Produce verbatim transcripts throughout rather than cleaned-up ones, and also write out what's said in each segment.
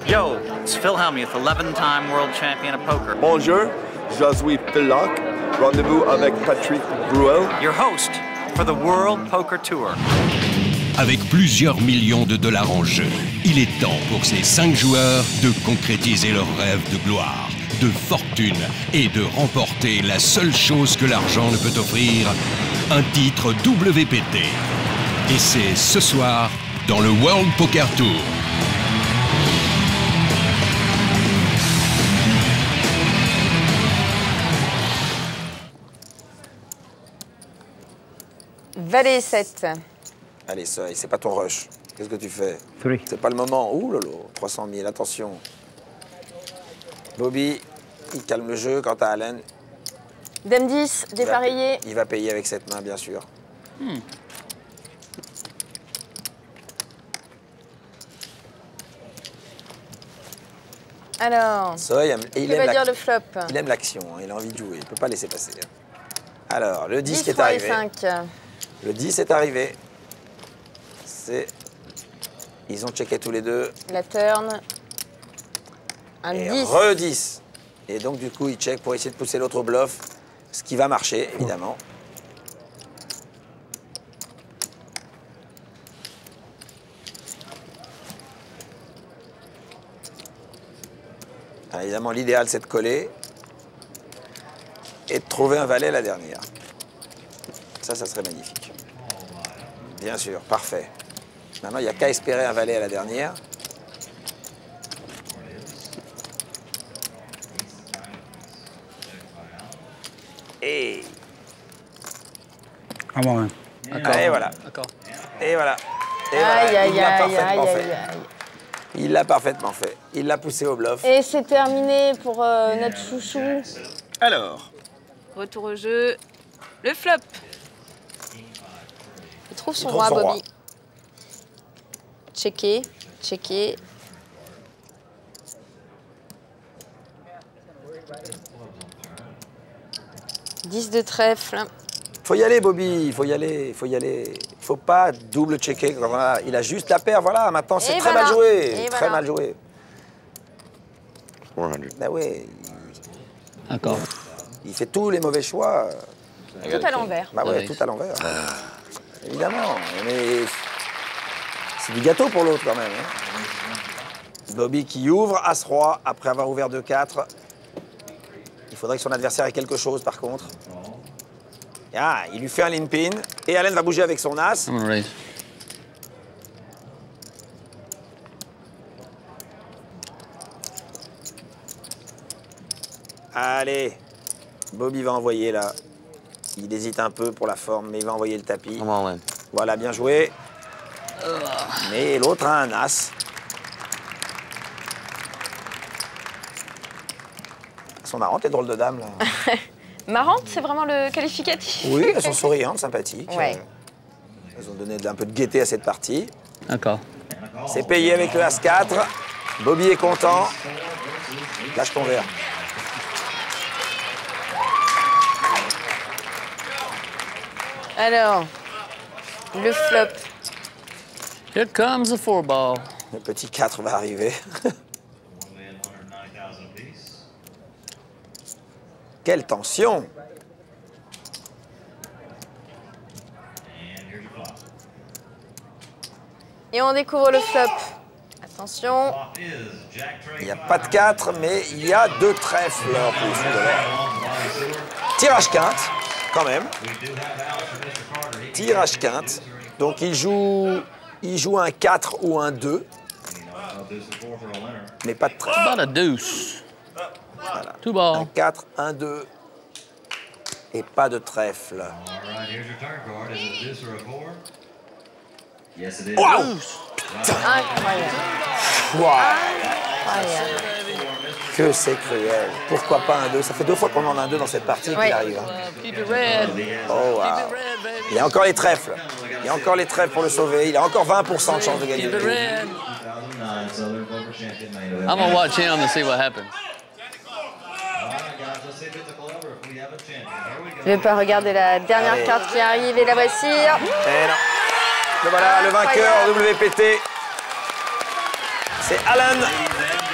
Yo, it's Phil Hellmuth, eleven-time world champion of poker. Bonjour, je suis Phil Laak. Rendez-vous avec Patrick Bruel. Your host for the World Poker Tour. Avec plusieurs millions de dollars en jeu, il est temps pour ces cinq joueurs de concrétiser leurs rêves de gloire, de fortune et de remporter la seule chose que l'argent ne peut offrir, un titre W P T. Et c'est ce soir dans le World Poker Tour. Valet sept. Allez, ça, c'est pas ton rush. Qu'est-ce que tu fais? Three. C'est pas le moment. Ouh là là, trois cent mille, attention. Bobby, il calme le jeu. Quant à Allen, Dame dix, il va, dépareillé. il va payer avec cette main, bien sûr. Hmm. Alors, Ça, il aime, et il que aime va la- dire le flop? il aime l'action, hein, il a envie de jouer. Il peut pas laisser passer. Alors, le dix, dix qui est fois arrivé. cinq. Le dix est arrivé. C'est... Ils ont checké tous les deux. La turn. Un Et dix. re dix. Et donc, du coup, il check pour essayer de pousser l'autre au bluff. Ce qui va marcher, évidemment. Alors, évidemment, l'idéal, c'est de coller. Et de trouver un valet à la dernière. Ça, ça serait magnifique. Bien sûr, parfait. Maintenant, il n'y a qu'à espérer un valet à la dernière. Et... Ah bon, hein. Et voilà. D'accord. Et voilà. Et voilà. Aïe, aïe, Il l'a aïe, parfaitement aïe, fait. aïe, aïe. Il l'a parfaitement fait. Il l'a poussé au bluff. Et c'est terminé pour euh, notre chouchou. Alors, Retour au jeu. Le flop. Il trouve son trouve roi, son roi. Bobby. Checker, checker. dix de trèfle. faut y aller, Bobby. Il faut y aller. Il faut y aller. Il faut pas double checker. Quand on a- Il a juste la paire. Voilà. Maintenant, c'est Et très voilà. mal joué. Et Très voilà. mal joué. four hundred. Ben oui. D'accord. Il fait tous les mauvais choix. Tout à l'envers. Bah ouais, Oui. tout à l'envers. Évidemment. Mais c'est du gâteau pour l'autre quand même. hein. Bobby qui ouvre As-Roi après avoir ouvert deux quatre. Il faudrait que son adversaire ait quelque chose par contre. Ah, il lui fait un lean pin. Et Allen va bouger avec son As. I'm gonna raise. Allez. Bobby va envoyer là. Il hésite un peu pour la forme, mais il va envoyer le tapis. I'm all in. Voilà, bien joué. Mais l'autre a un As. Elles sont marrantes, les drôles de dames, là. Marrante, c'est vraiment le qualificatif. Oui, elles sont souriantes, sympathiques. Ouais. Euh, Elles ont donné un peu de gaieté à cette partie. D'accord. C'est payé avec le As quatre. Bobby est content. Lâche ton verre. Alors, le flop. Here comes the four ball. Le petit quatre va arriver. Quelle tension! Et on découvre le flop. Attention. Il n'y a pas de quatre, mais il y a deux trèfles en plus de l'or. Tirage quinte, quand même. Tirage quinte. Donc il joue, il joue un quatre ou un deux. Mais pas de trèfle. About a deuce. Voilà. Two Un ball. quatre, un deux. Et pas de trèfle. Waouh! Incroyable. Wow. Incroyable. Que c'est cruel. Pourquoi pas un deux? Ça fait deux fois qu'on en a un deux dans cette partie Oui. qu'il arrive. hein. Keep it red. Oh, wow. Red, baby. Il y a encore les trèfles. Il y a encore les trèfles pour le sauver. Il a encore vingt pour cent de chance de gagner Keep le it tour. red. I'm gonna watch him to see what happens. Je vais pas regarder la dernière Allez. carte qui arrive et la voici. Et non. Le voilà, le vainqueur en W P T. C'est Alan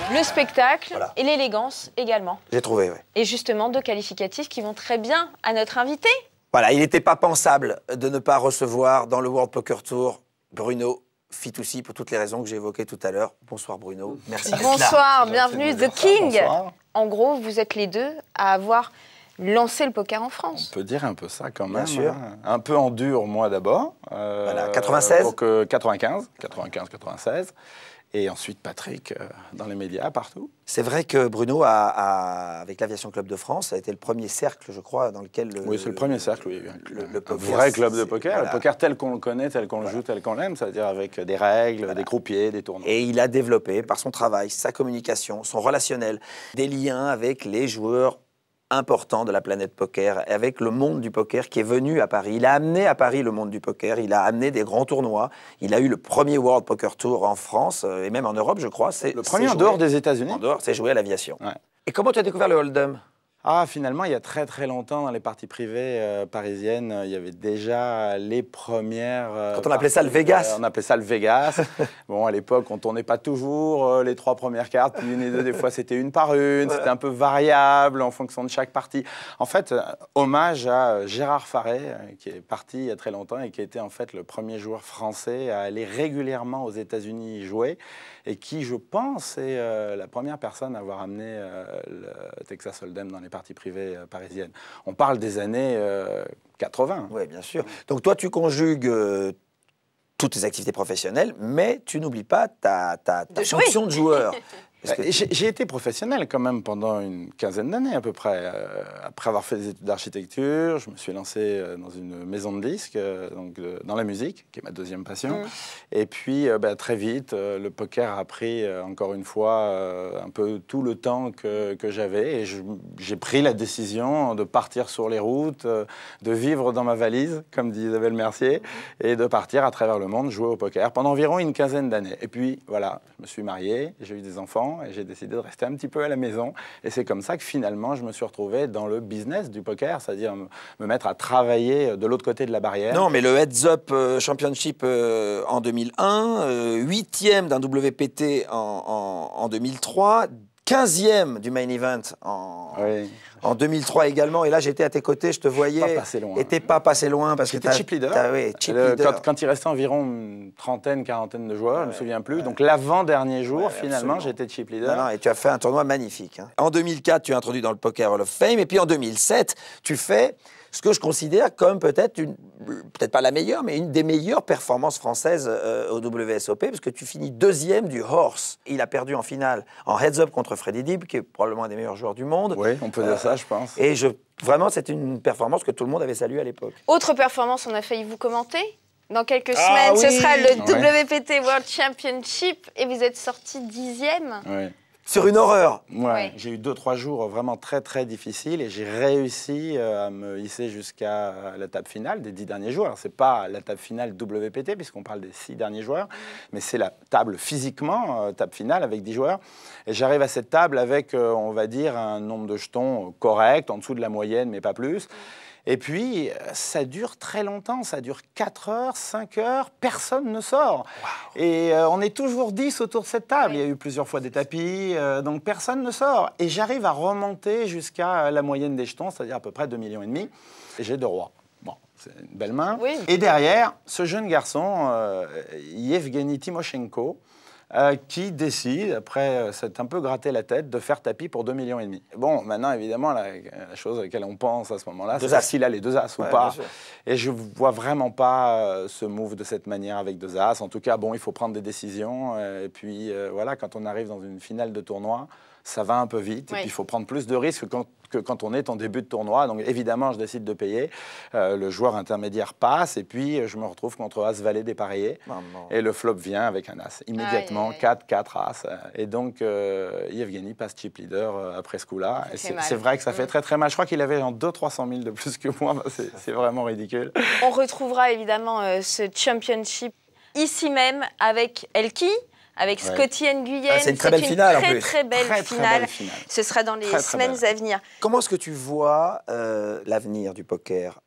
Le spectacle Voilà. et l'élégance également. J'ai trouvé, oui. Et justement, deux qualificatifs qui vont très bien à notre invité. Voilà, il n'était pas pensable de ne pas recevoir dans le World Poker Tour Bruno Fitoussi pour toutes les raisons que j'ai évoquées tout à l'heure. Bonsoir Bruno, merci d'être là. Bonsoir, bienvenue The King. Bonsoir. En gros, vous êtes les deux à avoir lancé le poker en France. On peut dire un peu ça quand Bien même. sûr. Hein. Un peu en dur, moi d'abord. Euh, Voilà, quatre-vingt-seize donc, euh, quatre-vingt-quinze, quatre-vingt-quinze, quatre-vingt-seize. Et ensuite Patrick euh, dans les médias, partout. C'est vrai que Bruno, a, a- avec l'Aviation Club de France, a été le premier cercle, je crois, dans lequel... Le, Oui, c'est le premier cercle, oui. Un, le- le un poker, vrai club de c'est- poker. voilà. Le poker tel qu'on le connaît, tel qu'on le joue, tel qu'on l'aime, c'est-à-dire avec des règles, des croupiers, des tournois. Et il a développé, par son travail, sa communication, son relationnel, des liens avec les joueurs importants de la planète poker, avec le monde du poker qui est venu à Paris. Il a amené à Paris le monde du poker, il a amené des grands tournois. Il a eu le premier World Poker Tour en France, euh, et même en Europe, je crois. C'est- Le premier c'est en joué- dehors des États-Unis. En dehors, c'est joué à l'aviation. Ouais. Et comment tu as découvert le Hold'em? Ah, finalement, il y a très très longtemps, dans les parties privées euh, parisiennes, euh, il y avait déjà les premières... euh, Quand on appelait ça le parties, Vegas. euh, on appelait ça le Vegas. Bon, à l'époque, on tournait pas toujours euh, les trois premières cartes, puis une et deux, des fois c'était une par une, c'était un peu variable en fonction de chaque partie. En fait, euh, hommage à euh, Gérard Farret, euh, qui est parti il y a très longtemps et qui a été en fait le premier joueur français à aller régulièrement aux États-Unis jouer, et qui, je pense, est euh, la première personne à avoir amené euh, le Texas Hold'em dans les parties privées euh, parisiennes. On parle des années euh, quatre-vingt. Oui, bien sûr. Donc toi, tu conjugues euh, toutes tes activités professionnelles, mais tu n'oublies pas ta, ta, ta De jouer. fonction de joueur. Parce que- Euh, J'ai j'ai été professionnel quand même pendant une quinzaine d'années à peu près. Euh, après avoir fait des études d'architecture, je me suis lancé euh, dans une maison de disques, euh, donc euh, dans la musique, qui est ma deuxième passion. Mm. Et puis euh, bah, très vite, euh, le poker a pris euh, encore une fois euh, un peu tout le temps que, que j'avais. Et je- j'ai pris la décision de partir sur les routes, euh, de vivre dans ma valise, comme dit Isabelle Mercier, et de partir à travers le monde jouer au poker pendant environ une quinzaine d'années. Et puis voilà, je me suis marié, j'ai eu des enfants, et j'ai décidé de rester un petit peu à la maison. Et c'est comme ça que finalement, je me suis retrouvé dans le business du poker, c'est-à-dire me, me mettre à travailler de l'autre côté de la barrière. Non, mais le Heads Up euh, Championship euh, en deux mille un, euh, huitième d'un W P T en, en, en deux mille trois, quinzième du Main Event en, Oui. en deux mille trois également. Et là, j'étais à tes côtés, je te voyais. Pas passé loin. Et t'es pas passé loin parce que J'étais t'as- chip leader. t'as- oui, chip Le- leader. Quand, quand il restait environ une trentaine, quarantaine de joueurs, je ne me souviens plus. Donc l'avant-dernier jour, Ouais, finalement, absolument. j'étais chip leader. Non, non, et tu as fait un tournoi magnifique. hein. En deux mille quatre, tu es introduit dans le Poker Hall of Fame. Et puis en deux mille sept, tu fais ce que je considère comme peut-être, une, peut-être pas la meilleure, mais une des meilleures performances françaises euh, au W S O P, parce que tu finis deuxième du Horse. Il a perdu en finale en heads-up contre Freddy Dib, qui est probablement un des meilleurs joueurs du monde. Oui, on peut dire Euh, ça, je pense. Et je, vraiment, c'est une performance que tout le monde avait saluée à l'époque. Autre performance, on a failli vous commenter. Dans quelques Ah semaines, ce oui. sera le Ouais. W P T World Championship et vous êtes sorti dixième. Oui. Sur une horreur. Ouais, Ouais. j'ai eu deux, trois jours vraiment très, très difficiles et j'ai réussi euh, à me hisser jusqu'à la table finale des dix derniers joueurs. Alors, c'est pas la table finale W P T, puisqu'on parle des six derniers joueurs, mais c'est la table physiquement, euh, table finale avec dix joueurs. Et j'arrive à cette table avec, euh, on va dire, un nombre de jetons correct, en dessous de la moyenne, mais pas plus. Et puis, ça dure très longtemps, ça dure quatre heures, cinq heures, personne ne sort. Et euh, on est toujours dix autour de cette table. Oui. Il y a eu plusieurs fois des tapis, euh, donc personne ne sort. Et j'arrive à remonter jusqu'à la moyenne des jetons, c'est-à-dire à peu près deux millions et demi. Et j'ai deux rois. Bon, c'est une belle main. Oui. Et derrière, ce jeune garçon, euh, Yevgeny Timoshenko, euh, qui décide, après euh, s'être un peu gratté la tête, de faire tapis pour deux millions et demi. Bon, maintenant, évidemment, la, la chose à laquelle on pense à ce moment-là, Deux c'est as. s'il a les deux as ou Ouais, pas. bien sûr. Et je vois vraiment pas euh, ce move de cette manière avec deux as. En tout cas, bon, il faut prendre des décisions. euh, et puis, euh, voilà, quand on arrive dans une finale de tournoi, ça va un peu vite. Oui. Et puis, il faut prendre plus de risques que quand, que quand on est en début de tournoi. Donc, évidemment, je décide de payer. Euh, le joueur intermédiaire passe. Et puis, je me retrouve contre As-Valet dépareillé. Maman. Et le flop vient avec un As. Immédiatement, Aïe, aïe, aïe. quatre, quatre As. Et donc, euh, Yevgeny passe chip leader euh, après ce coup-là. Ça Et fait c'est mal. c'est vrai que ça fait Mm. très, très mal. Je crois qu'il avait genre deux cents à trois cent mille de plus que moi. C'est c'est vraiment ridicule. On retrouvera évidemment euh, ce championship ici même avec Elki, avec Ouais. Scotty Nguyen. Ah, c'est une très belle finale, en très, plus. très belle Très, très finale. belle finale. Ce sera dans les Très, très semaines belle. à venir. Comment est-ce que tu vois euh, l'avenir du poker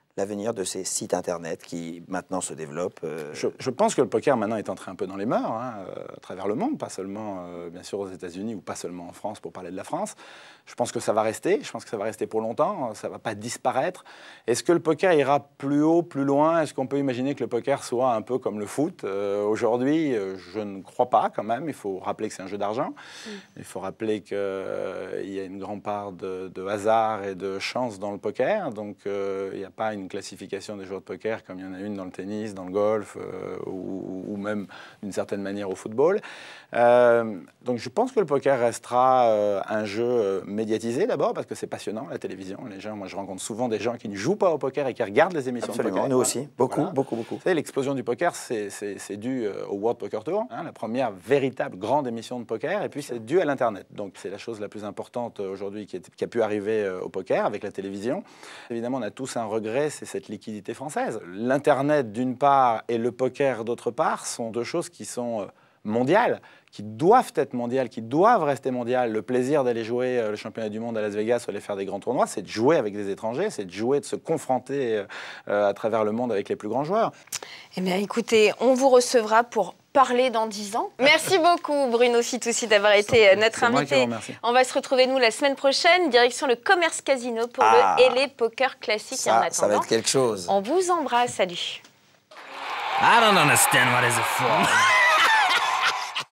l'avenir de ces sites internet qui maintenant se développent. euh, Je, je pense que le poker maintenant est entré un peu dans les mœurs, hein, euh, à travers le monde, pas seulement euh, bien sûr aux États-Unis ou pas seulement en France pour parler de la France. Je pense que ça va rester, je pense que ça va rester pour longtemps, ça ne va pas disparaître. Est-ce que le poker ira plus haut, plus loin? Est-ce qu'on peut imaginer que le poker soit un peu comme le foot? euh, Aujourd'hui, euh, je ne crois pas quand même. Il faut rappeler que c'est un jeu d'argent. Mm. Il faut rappeler qu'il euh, y a une grande part de, de hasard et de chance dans le poker. Donc euh, il n'y a pas une classification des joueurs de poker comme il y en a une dans le tennis, dans le golf euh, ou, ou même d'une certaine manière au football. Euh, donc je pense que le poker restera euh, un jeu euh, médiatisé d'abord parce que c'est passionnant la télévision. Les gens, moi je rencontre souvent des gens qui ne jouent pas au poker et qui regardent les émissions Absolument, de poker. nous aussi, beaucoup, voilà. beaucoup, beaucoup. Vous savez, l'explosion du poker, c'est dû euh, au World Poker Tour, hein, la première véritable grande émission de poker, et puis c'est dû à l'Internet. Donc c'est la chose la plus importante aujourd'hui qui, qui a pu arriver euh, au poker avec la télévision. Évidemment, on a tous un regret, c'est cette liquidité française. L'Internet d'une part et le poker d'autre part sont deux choses qui sont euh, mondiales, qui doivent être mondiales, qui doivent rester mondiales. Le plaisir d'aller jouer euh, le championnat du monde à Las Vegas ou aller faire des grands tournois, c'est de jouer avec des étrangers, c'est de jouer, de se confronter euh, à travers le monde avec les plus grands joueurs. Eh bien, écoutez, on vous recevra pour parler dans dix ans. Merci beaucoup, Bruno Fitoussi, d'avoir été notre invité. On va se retrouver, nous, la semaine prochaine, direction le Commerce Casino pour ah, le L A Poker Classic. Ça, et en attendant, ça va être quelque chose. On vous embrasse. Salut. I don't understand what is it for.